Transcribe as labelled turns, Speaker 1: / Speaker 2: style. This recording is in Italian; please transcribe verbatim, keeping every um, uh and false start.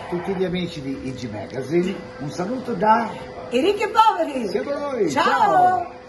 Speaker 1: tutti gli amici di I G Magazine, un saluto da
Speaker 2: I Ricchi e Poveri!
Speaker 1: siamo noi!
Speaker 2: Ciao!
Speaker 1: Ciao.